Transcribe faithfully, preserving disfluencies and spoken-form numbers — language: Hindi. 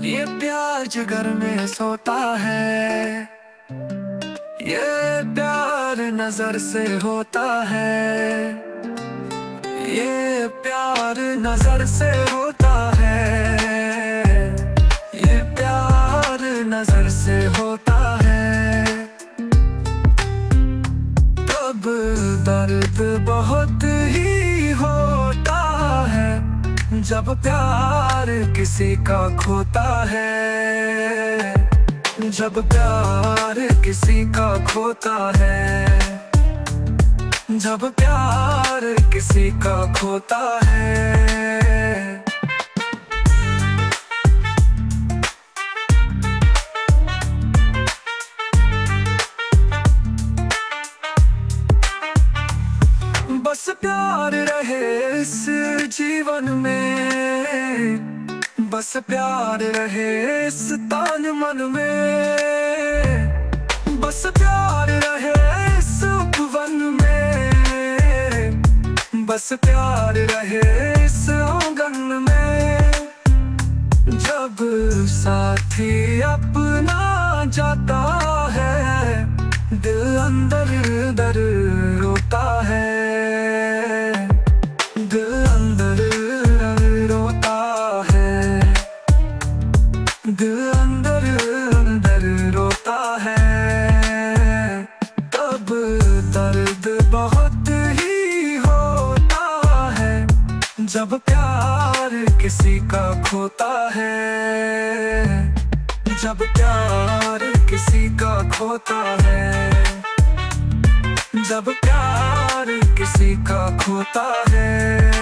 ये प्यार जिगर में सोता है, ये प्यार नजर से होता है, ये प्यार नजर से होता है, ये प्यार नजर से होता है। तब दर्द बहुत ही होता है जब प्यार किसी का खोता है, जब प्यार किसी का खोता है, जब प्यार किसी का खोता है। बस प्यार रहे इस जीवन में, बस प्यार रहे इस तान मन में, बस प्यार रहे इस उपवन में, बस प्यार रहे इस आंगन में। जब साथी अपना जाता है, दिल अंदर अंदर रोता है, दिल अंदर रोता है, दिल अंदर अंदर रोता है। तब दर्द बहुत ही होता है जब प्यार किसी का खोता है, जब प्यार किसी का खोता है, जब प्यार किसी का खोता है।